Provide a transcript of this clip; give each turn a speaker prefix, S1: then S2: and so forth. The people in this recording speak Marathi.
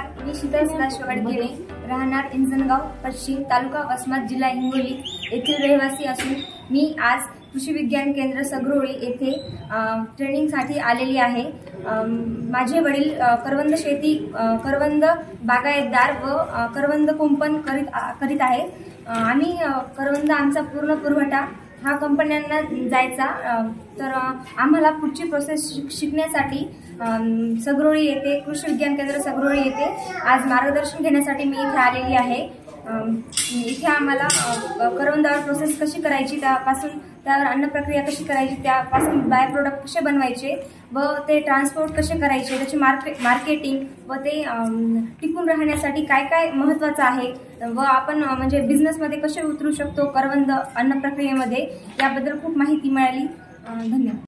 S1: नमस्कार, मी शीतल सदाशिव अडगेणे, राहणार इंजनगाव पश्चिम, तालुका वसमत, जिल्हा हिंगोली येथील रहिवासी असून मी आज कृषी विज्ञान केंद्र सगरोळी येथे ट्रेनिंगसाठी आलेली आहे। माझे वडील करवंद शेती, करवंद बागायतदार व करवंद कुंपण करीत आहेत। आम्ही करवंद आमचा पूर्ण पुरवठा हा कंपन्यांना जायचा, तर आम्हाला पुढची प्रोसेस शिकण्यासाठी सगरोळी येथे कृषी विज्ञान केंद्र सगरोळी येथे आज मार्गदर्शन घेण्यासाठी मी इथे आलेली आहे। इथे आम्हाला करवंदावर प्रोसेस कशी करायची, त्यावर अन्न प्रक्रिया कशी करायची, त्यापासून बाय प्रोडक्ट कसे बनवायचे व ते ट्रान्सपोर्ट कसे करायचे, त्याची मार्केटिंग व ते टिकून राहण्यासाठी काय काय महत्त्वाचं आहे व आपण म्हणजे बिझनेसमध्ये कसे उतरू शकतो करवंद अन्न प्रक्रियेमध्ये, याबद्दल खूप माहिती मिळाली। धन्यवाद।